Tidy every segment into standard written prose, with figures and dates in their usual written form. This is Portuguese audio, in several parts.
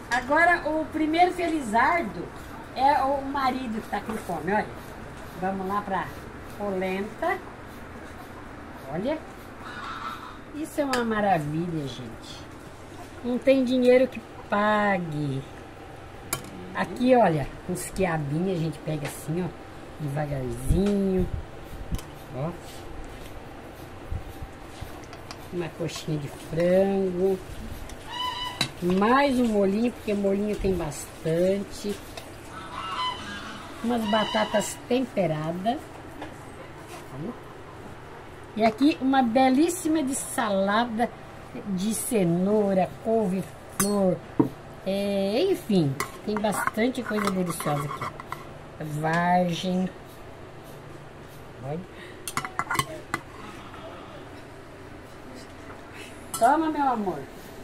Agora, o primeiro felizardo é o marido que tá com fome, olha. Vamos lá pra polenta. Olha. Isso é uma maravilha, gente. Não tem dinheiro que pague. Aqui, olha, uns quiabinhos a gente pega assim, ó, devagarzinho. Ó. Uma coxinha de frango. Mais um molhinho, porque molhinho tem bastante. Umas batatas temperadas. E aqui uma belíssima de salada de cenoura, couve-flor. Enfim, tem bastante coisa deliciosa aqui. Ó. Vargem. Olha. Toma, meu amor.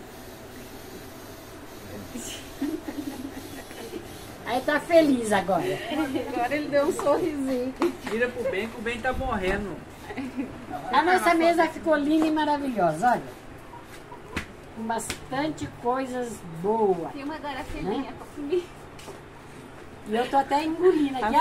Aí tá feliz agora. Agora ele deu um sorrisinho. Tira pro bem que o bem tá morrendo. A nossa mesa ficou linda e maravilhosa, olha. Com bastante coisas boas. Tem uma garafinha pra comer. E eu tô até engolindo aqui.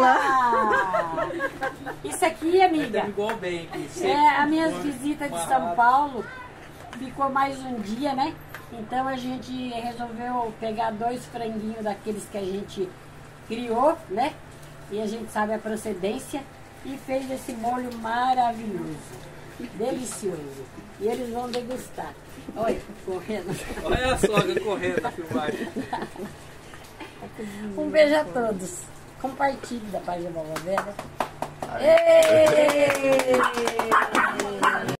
Isso aqui, amiga, Igual bem aqui. as minhas visitas de São Paulo. Ficou mais um dia, né? Então a gente resolveu pegar 2 franguinhos daqueles que a gente criou, né? E a gente sabe a procedência. E fez esse molho maravilhoso. Delicioso. E eles vão degustar. Olha, correndo. Olha a sogra correndo na filmagem. Um beijo a todos. Compartilhe da página Vovó Vera.